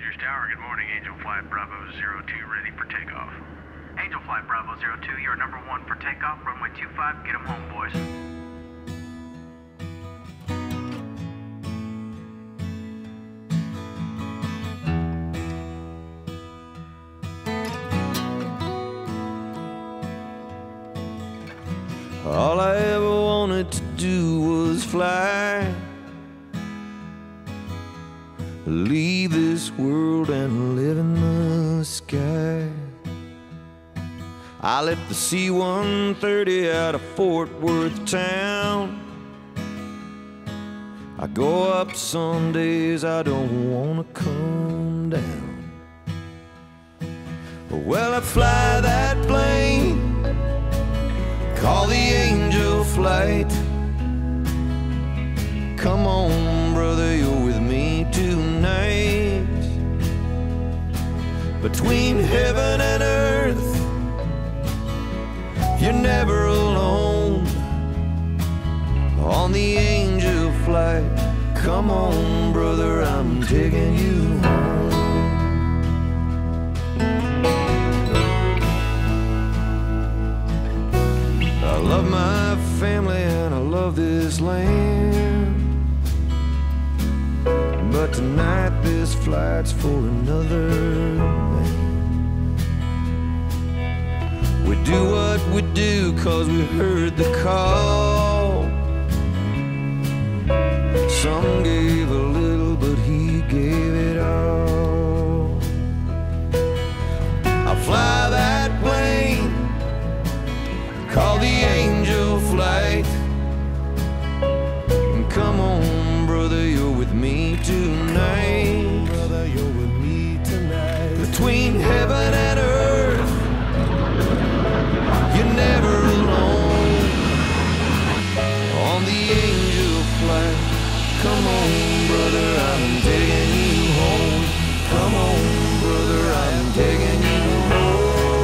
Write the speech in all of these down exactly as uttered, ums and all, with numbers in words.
Rangers Tower, good morning. Angel Flight Bravo zero two ready for takeoff. Angel Flight Bravo zero two, you're number one for takeoff. Runway two five, get them home, boys. All I ever wanted to do was fly, leave this world and live in the sky. I left the C one thirty out of Fort Worth town. I go up some days I don't wanna come down. Well, I fly that plane, call the Angel Flight. Come on, brother, you're with me tonight. Between heaven and earth, you're never alone. On the Angel Flight, come on, brother, I'm taking you home. I love my family and I love this land, but tonight this flight's for another man. We do what we do cause we heard the call. Some gave a little but he gave it all. I fly that plane, call the Angel Flight. Come on, brother, you're with me tonight. Brother, you're with me tonight. Between heaven and earth, you're never alone. On the Angel Flight, come on, brother, I'm taking you home. Come on, brother, I'm taking you home.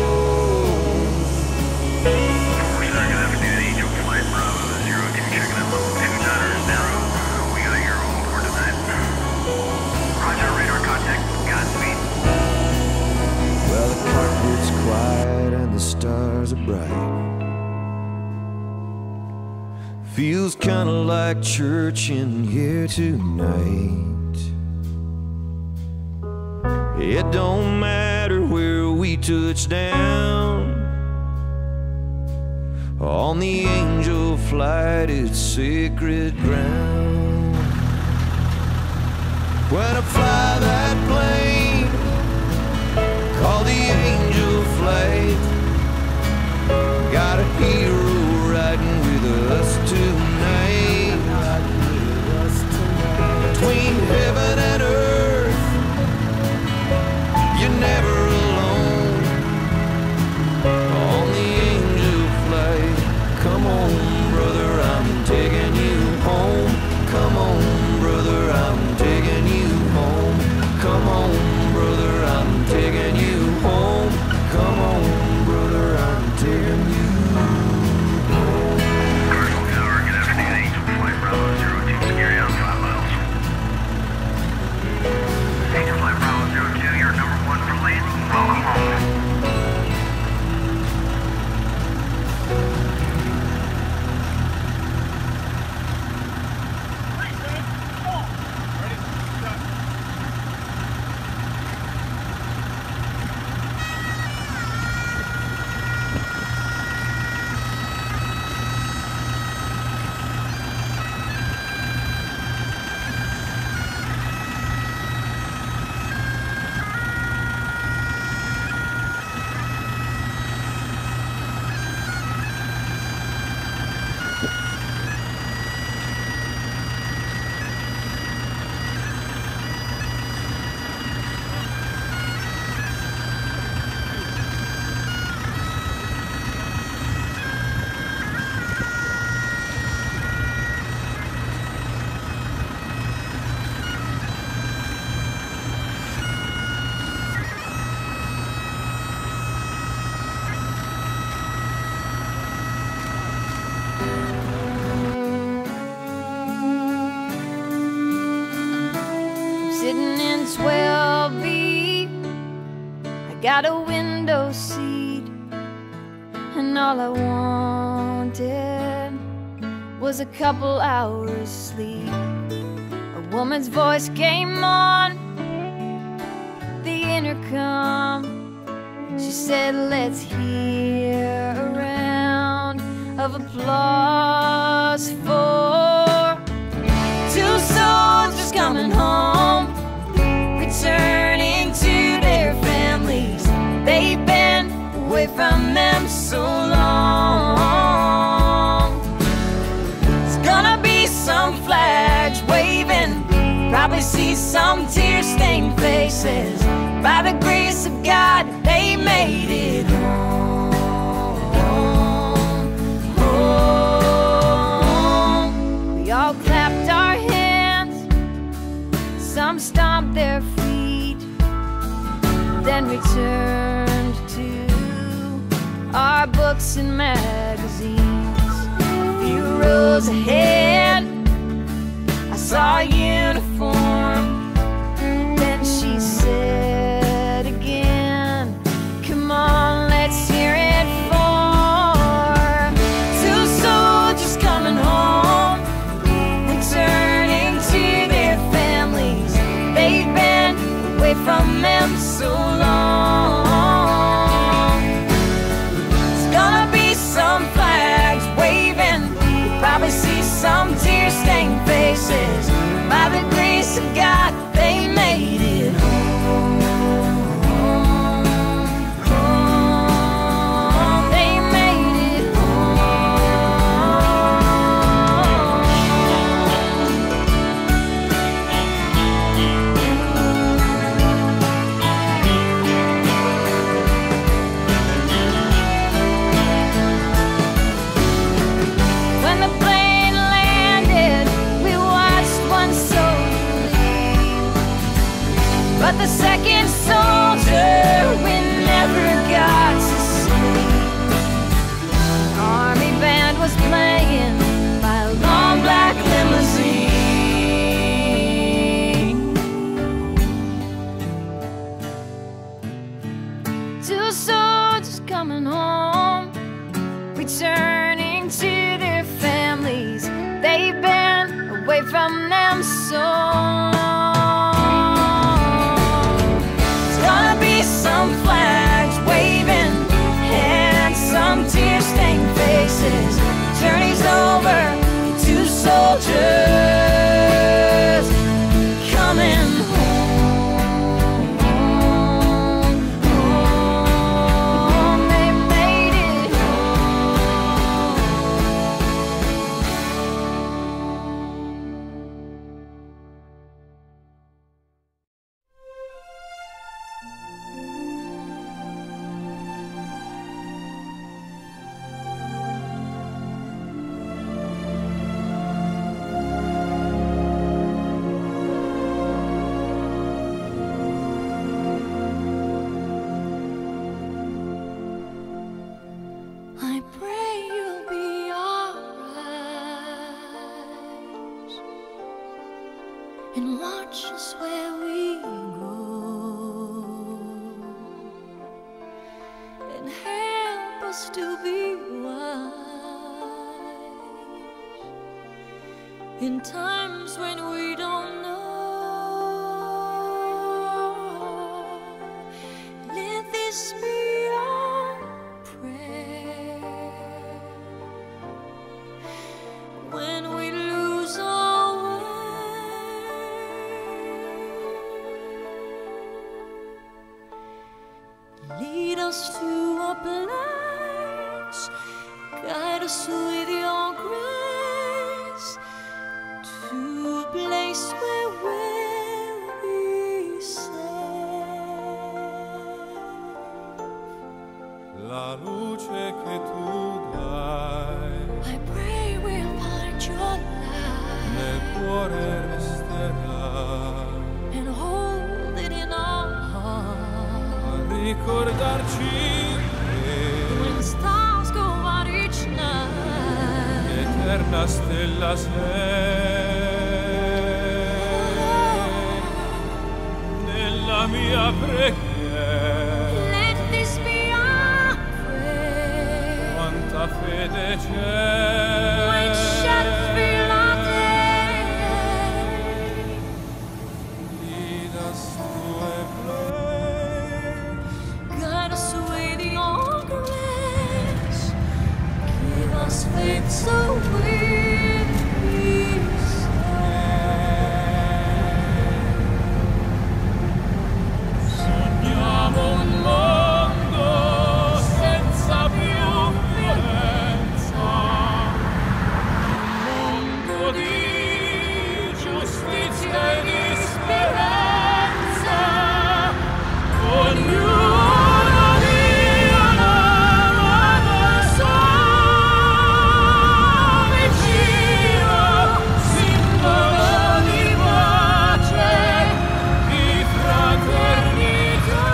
It's quiet and the stars are bright. Feels kinda like church in here tonight. It don't matter where we touch down. On the Angel Flight, it's sacred ground. When I fly that plane, call the Angel Flight. Got a hero riding with us tonight. Between heaven and earth, you're never alone. On the Angel Flight, come on, brother, I'm taking you home. Come on, brother, I'm taking you home. Come on, brother, I'm taking you home. Come on, brother, I'm taking you home. Cardinal Tower, good afternoon. Angel Flight Bravo zero two, carry out five miles. Angel Flight Bravo zero two, you're number one for landing. Welcome home. Sitting in swell I'll be. I got a window seat, and all I wanted was a couple hours sleep. A woman's voice came on the intercom. She said, let's hear a round of applause for two soldiers coming home, returning to their families. They've been away from them so long. It's gonna be some flags waving, probably see some tear-stained faces. By the grace of God, they made it home, home. We all clapped our hands, some stomped their feet, then returned to our books and magazines. A few rows ahead, I saw a uniform. Then she said again, come on, let's hear it for two soldiers coming home, returning to their families. They've been away from them so long. It's gonna be some flags waving, you'll probably see some tear-stained faces. By the grace of God, they made it home, home. They made it When the plane landed, we watched one soldier leave, but the second soldier we never got to see. An army band was playing by a long black limousine. Two soldiers coming home, returning to their families. They've been away from them so long. It's gonna be some flags waving and some tear-stained faces. Journey's over, two soldiers coming home, home. They made it I pray you'll be alright, and watch us where we go, and help us to be wise in times when we don't know. Let this be our prayer when we lose our way. Lead us to a place, guide us with your grace, to a place where we'll be safe. La luce che tu dai I pray we'll find your nel light cuore resterà and hold it in our heart. a ricordarci When the stars go out each night, eterna stella sei nella mia preghiera. Let this be our prayer. Quanta fede c'è. When shall fill our day. Lead us to a place. Guide us with your grace. Give us faith so we'll be saved. Sogniamo un mondo senza più violenza, un mondo di giustizia e di speranza. Ognuno dia la mano sua vicino, simbolo di pace, di fraternità.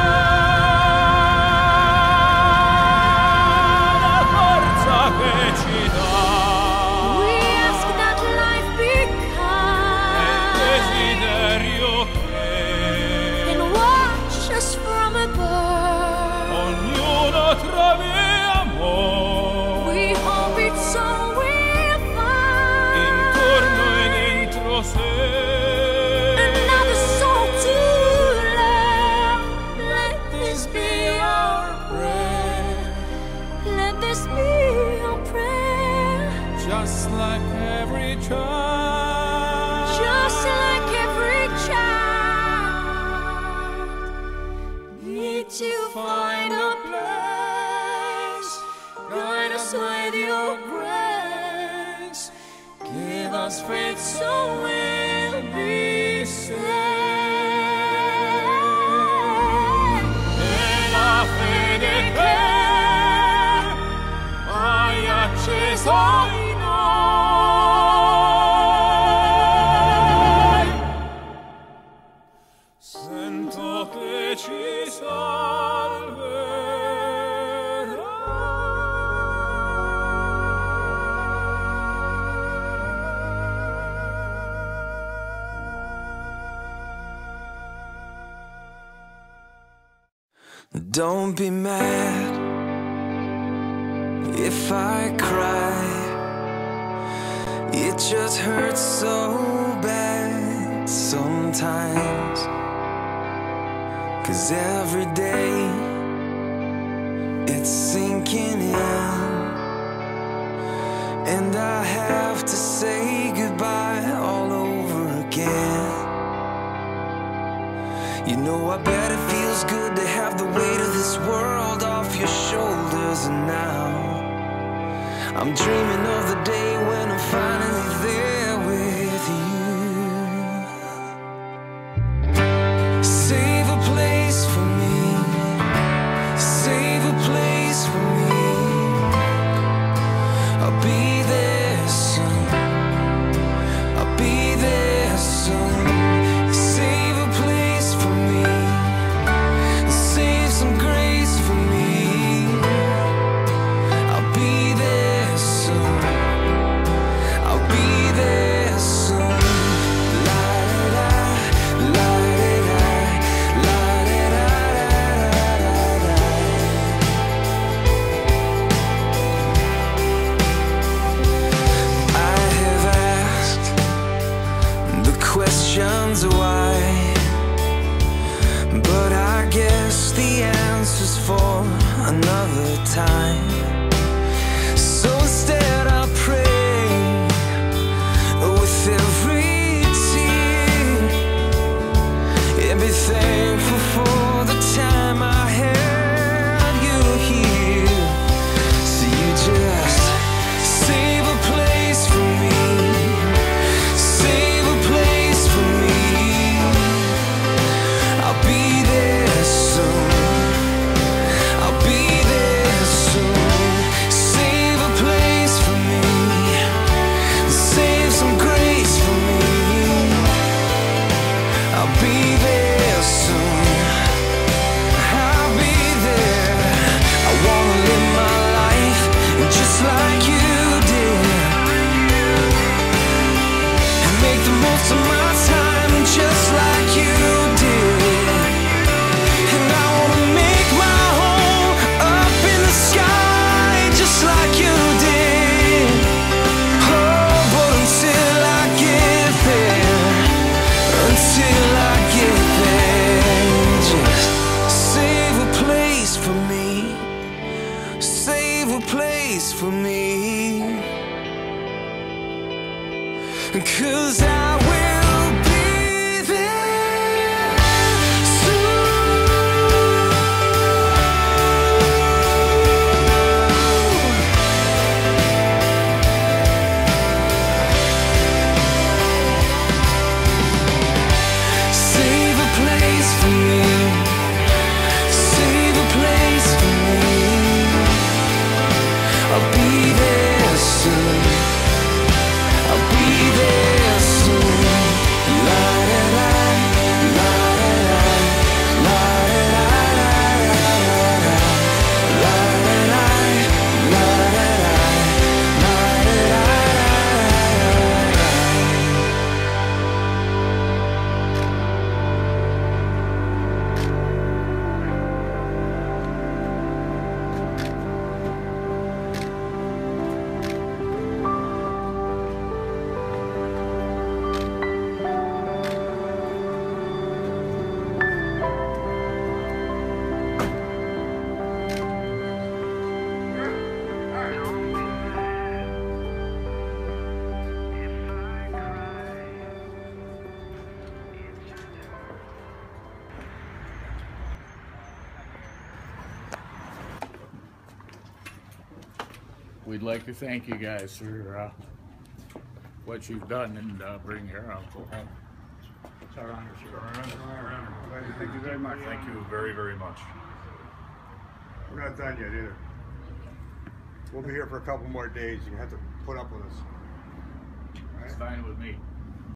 La forza che ci dà We ask that life be è il kind desiderio che and watch us from above. ognuno trovi amore We hope it's all we'll find. intorno e dentro sé. Another soul to love. Let this be our prayer. Let this be our prayer. Just like every child, Just like every child, need to find a place. Guide us with your grace. Give us faith so we'll be saved. e la fede che hai acceso in noi, sento che ci salverà. Don't be mad if I cry. It just hurts so bad sometimes. 'Cause every day it's sinking in, and I have to say goodbye all over again. You know, I bet it feels good to have the weight of this world off your shoulders. And now I'm dreaming of the day when I'm finally there with you. Save a place for me, save a place for me. I'll be there soon, I'll be there soon. Save a place for me, save some grace for me. I'll be there soon, I'll be there. we'd like to thank you guys for uh, what you've done and uh, bring your uncle home. It's our honor, sir. Our honor. Thank you very much. Thank you very, very much. We're not done yet either. We'll be here for a couple more days. You have to put up with us. It's fine with me.